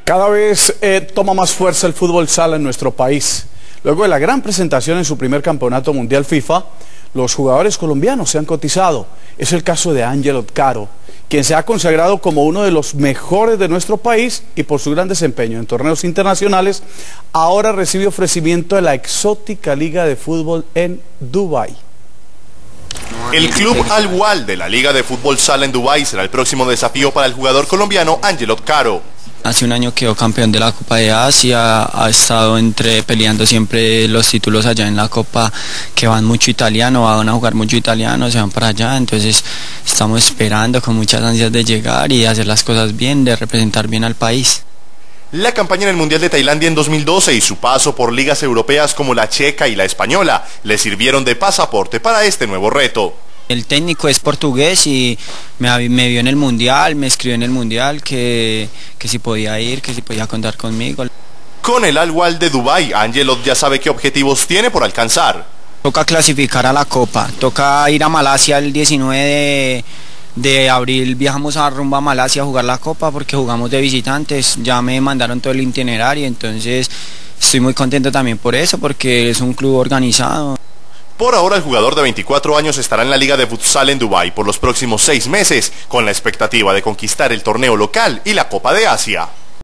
Cada vez toma más fuerza el fútbol sala en nuestro país. Luego de la gran presentación en su primer campeonato mundial FIFA, los jugadores colombianos se han cotizado. Es el caso de Ángelo Caro, quien se ha consagrado como uno de los mejores de nuestro país y por su gran desempeño en torneos internacionales, ahora recibe ofrecimiento de la exótica Liga de Fútbol en Dubái. El club Al-Wal de la Liga de Fútbol Sala en Dubái será el próximo desafío para el jugador colombiano Ángelo Caro. Hace un año quedó campeón de la Copa de Asia, ha estado peleando siempre los títulos allá en la Copa, que van mucho italiano, van a jugar mucho italiano, se van para allá, entonces estamos esperando con muchas ansias de llegar y hacer las cosas bien, de representar bien al país. La campaña en el Mundial de Tailandia en 2012 y su paso por ligas europeas como la checa y la española le sirvieron de pasaporte para este nuevo reto. El técnico es portugués y me vio en el Mundial, me escribió en el Mundial que si podía ir, que si podía contar conmigo. Con el Al-Wal de Dubái, Ángelo ya sabe qué objetivos tiene por alcanzar. Toca clasificar a la Copa, toca ir a Malasia el 19 de abril, viajamos rumbo a Malasia a jugar la Copa porque jugamos de visitantes, ya me mandaron todo el itinerario, entonces estoy muy contento también por eso, porque es un club organizado. Por ahora el jugador de 24 años estará en la Liga de Futsal en Dubái por los próximos 6 meses, con la expectativa de conquistar el torneo local y la Copa de Asia.